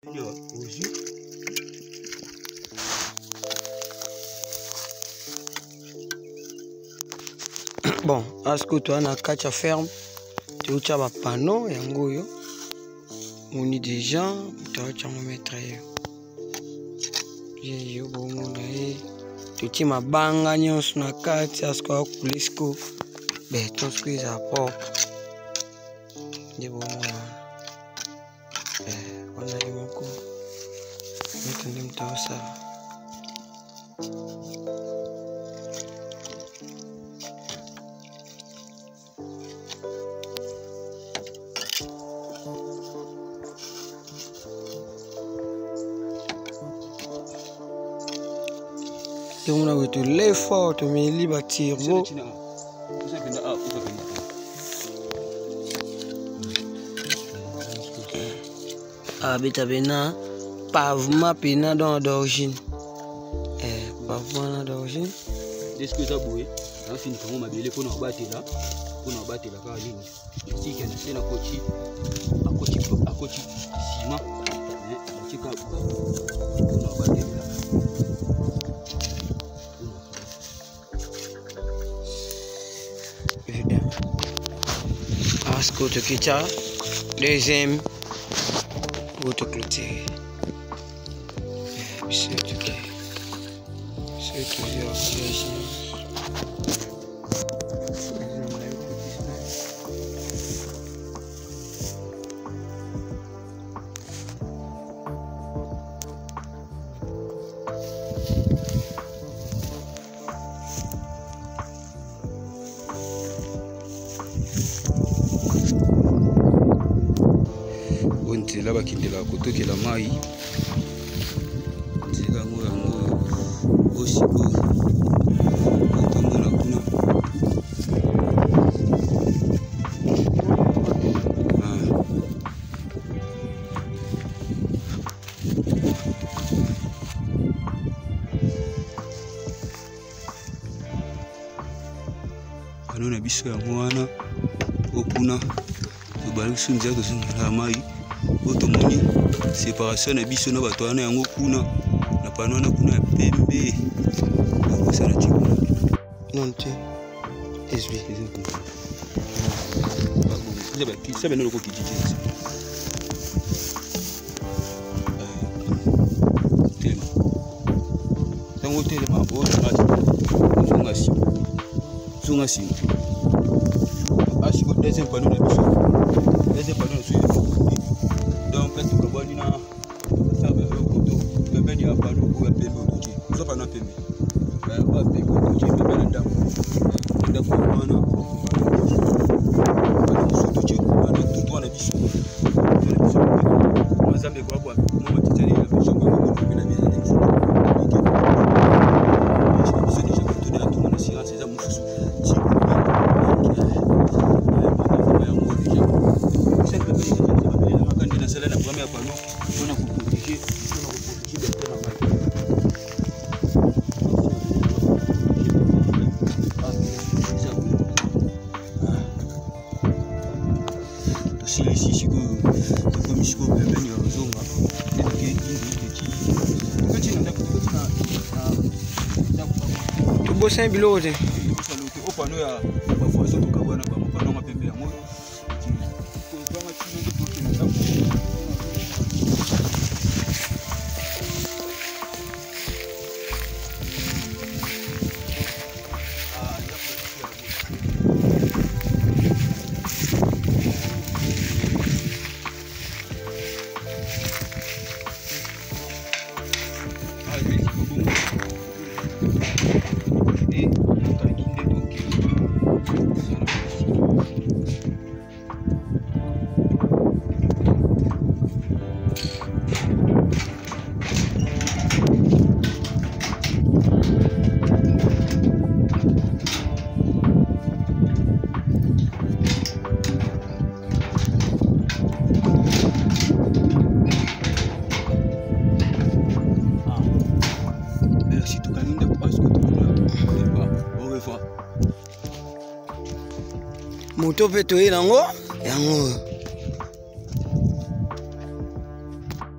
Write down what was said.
Bon, est-ce que tu as une carte ferme? Tu as un panneau et un goyo. On est déjà, tu as un mettre. Tu as un banga, tu as une carte, tu as un lisco. Ben, tout ce qui est à propre. On a eu mon coup. Maintenant, ça. On a été l'effort de me libérer. Habita bena pavement pena dans d'origine. Pavement d'origine. Est-ce que ça bouille? On finit comment ma belle pour nous battre là. Pour nous battre là car ligne. Si qu'il y a une cochi, à cochi ciment. Tu cas pour nous battre là. Asco te quitta. Deuxième. Autoclôture. C'est ok. C'est toujours là bas qui la côté qui la maille c'est là où aussi beau tout le monde kuna ano na biso ya mwana okuna to bali sunja to sunga maille automoni séparation na biso na bato wana yango kuna na pano na kuna pembe na ça na tiko non tu SB ça va qui ça va nous ko kijiji tango tele ma bo sunga si asiko deuxième panneau na biso deuxième panneau sur donc tout le monde na ça va au couteau le ben il a pas le coup à payer au couteau ça pas na payer pas payer au couteau mais ben ndam ndam mana surtout tu ana tout na biso moi ça me quoi moi titani la biso moi na bien na biso je déjà continuer à tout mon assurance c'est ça mon chouchou c'est la première panneau on a protéger tu un bilot au panneau ya parfois surtout quand on a pas panneau mapembe yango moto pe to yango